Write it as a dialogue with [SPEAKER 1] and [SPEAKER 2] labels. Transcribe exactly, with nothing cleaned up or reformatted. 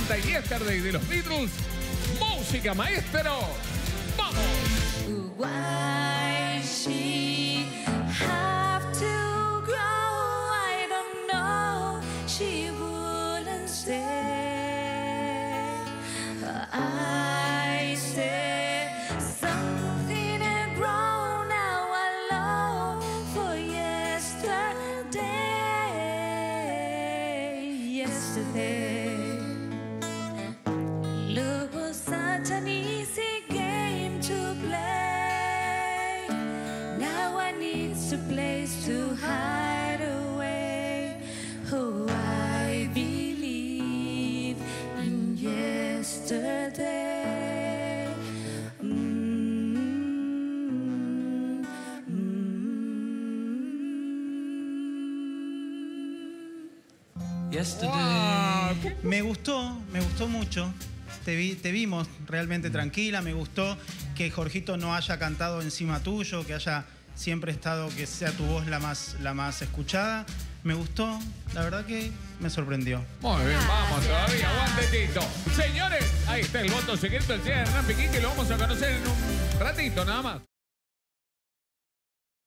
[SPEAKER 1] canta Yesterday de los Beatles. Música, maestro. ¡Vamos!
[SPEAKER 2] Why she have to grow? I don't know. She wouldn't stay. I say something had grown. Now I long for yesterday. Yesterday. Love was such an easy game to play. Now I need a place to hide away. Oh, I believe in yesterday. Mm, mm.
[SPEAKER 3] Yesterday.
[SPEAKER 1] Wow.
[SPEAKER 4] Me gustó, me gustó mucho. Te, vi, te vimos realmente tranquila. Me gustó que Jorgito no haya cantado encima tuyo, que haya siempre estado, que sea tu voz la más, la más escuchada. Me gustó, la verdad que me sorprendió.
[SPEAKER 1] Muy bien, vamos todavía, aguante Tito. Señores, ahí está el voto secreto del señor Hernán Pequín, que lo vamos a conocer en un ratito nada más.